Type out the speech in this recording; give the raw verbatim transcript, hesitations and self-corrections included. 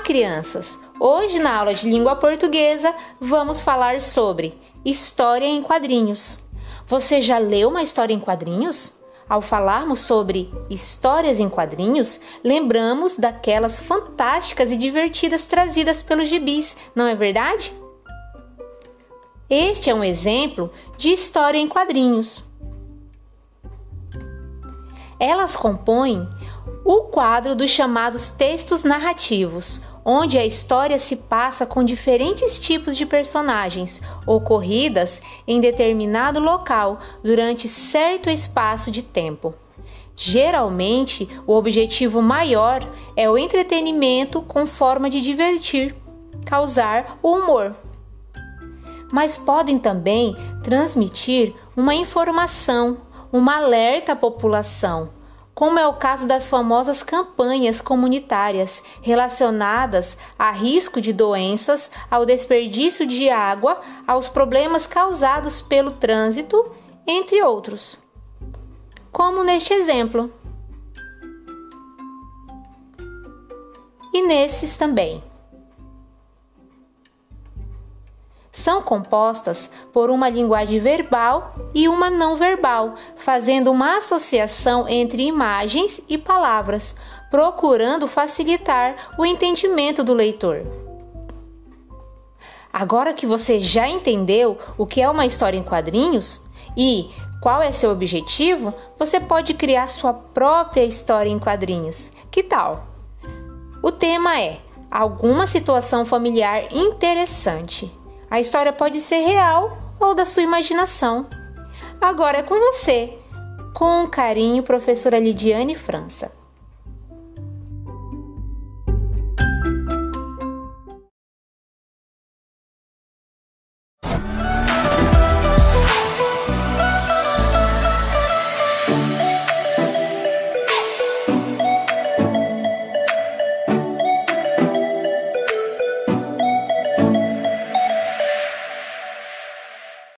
crianças! Hoje, na aula de língua portuguesa, vamos falar sobre história em quadrinhos. Você já leu uma história em quadrinhos? Ao falarmos sobre histórias em quadrinhos, lembramos daquelas fantásticas e divertidas trazidas pelos gibis, não é verdade? Este é um exemplo de história em quadrinhos. Elas compõem o quadro dos chamados textos narrativos, onde a história se passa com diferentes tipos de personagens, ocorridas em determinado local durante certo espaço de tempo. Geralmente, o objetivo maior é o entretenimento com forma de divertir, causar o humor. Mas podem também transmitir uma informação, uma alerta à população, como é o caso das famosas campanhas comunitárias relacionadas a risco de doenças, ao desperdício de água, aos problemas causados pelo trânsito, entre outros. Como neste exemplo. E nesses também. São compostas por uma linguagem verbal e uma não verbal, fazendo uma associação entre imagens e palavras, procurando facilitar o entendimento do leitor. Agora que você já entendeu o que é uma história em quadrinhos e qual é seu objetivo, você pode criar sua própria história em quadrinhos. Que tal? O tema é alguma situação familiar interessante. A história pode ser real ou da sua imaginação. Agora é com você. Com carinho, professora Lidiane França.